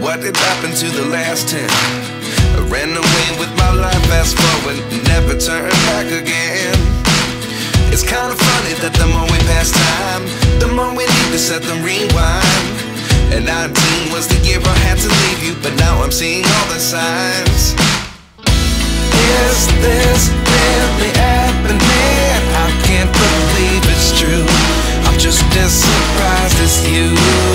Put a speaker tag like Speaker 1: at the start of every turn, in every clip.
Speaker 1: what did happen to the last 10? I ran away with my life, fast forward, never turn back again. It's kinda funny that the more we pass time, the more we need to set the rewind. And 19 was the year I had to leave you, but now I'm seeing all the signs. Is this really happening? I can't believe it's true. I'm just as surprised as you.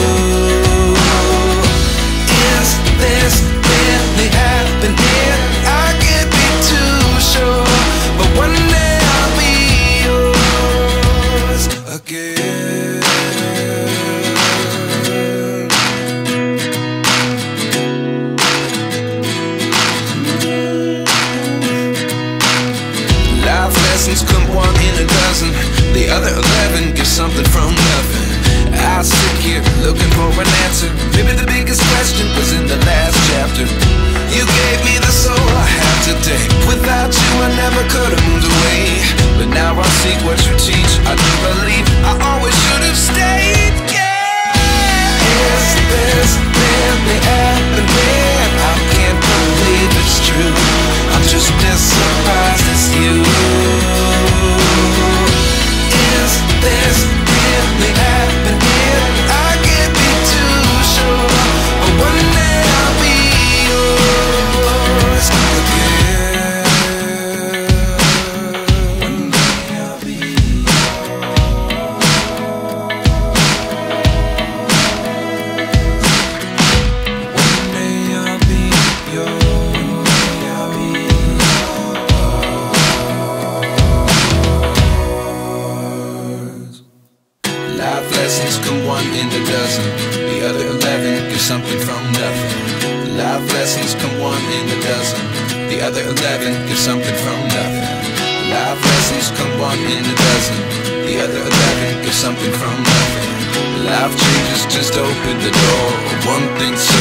Speaker 1: Is this really happening? I can't be too sure, but one day I'll be yours again. Life lessons come one in a dozen. The other 11 get something from nothing. I sit here looking for an answer. Maybe the biggest question was in the last chapter. You gave me the soul I have today. Without you I never could have moved away. But now I see what you teach. I do believe I always should have stayed. Yeah. Is this really happening? I can't believe it's true. I'm just as surprised as you. Is this really happening? I can't be too sure, but one day I'll be yours again. One day I'll be yours. One day I'll be yours. I'll be yours. Life lessons come one in a dozen. The other 11 get something from nothing. Life lessons come one in a dozen. The other 11 get something from nothing. Life lessons come one in a dozen. The other 11 get something from nothing. Life changes just open the door. One thing